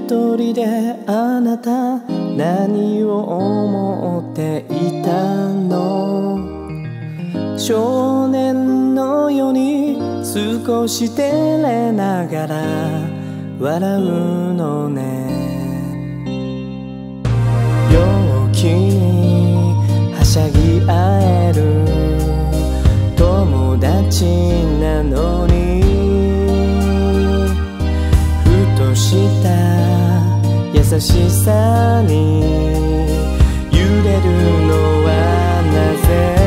一人であなた何を思っていたの？少年のように少し照れながら笑うのね。陽気にはしゃぎ合える友達なのに、ふとした優しさに揺れるのはなぜ？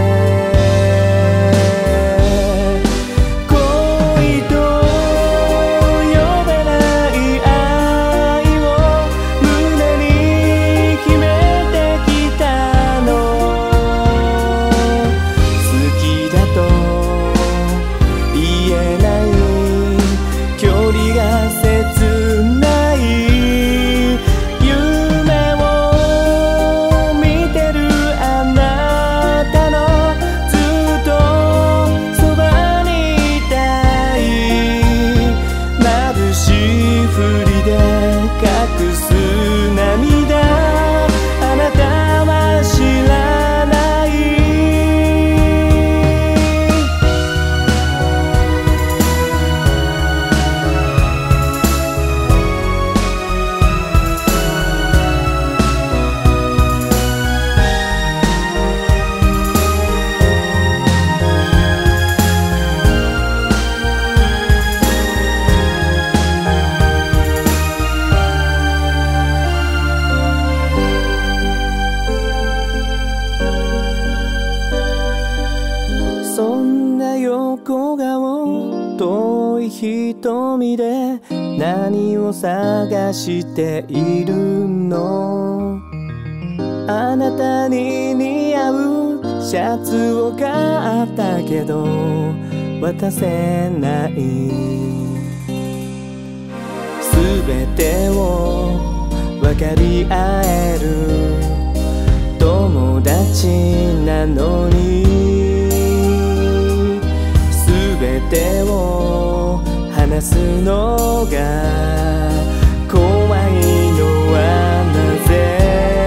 そんな横顔遠い瞳で何を探しているの？あなたに似合うシャツを買ったけど渡せない。すべてを分かり合える友達なのに、全てを話すのが怖いのはなぜ？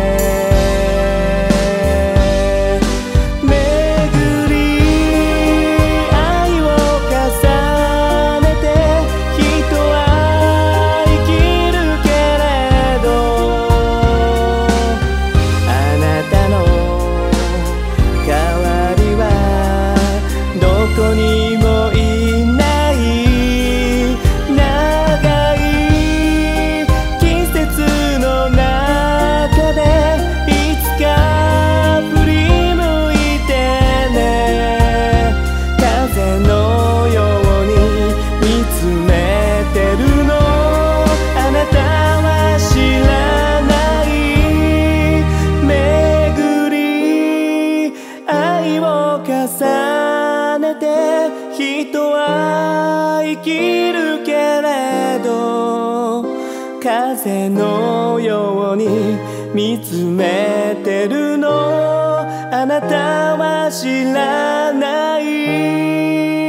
巡り愛を重ねて人は生きるけれど、あなたの代わりはどこにも人は生きるけれど、風のように見つめてるのあなたは知らない。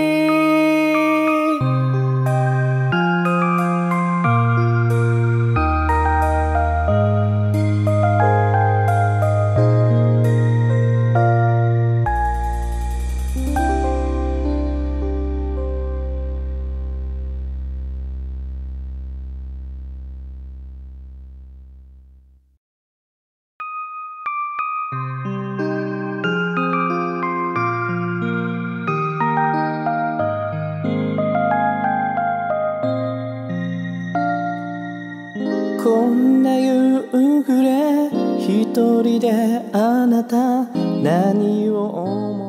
こんな夕暮れ一人であなた何を思う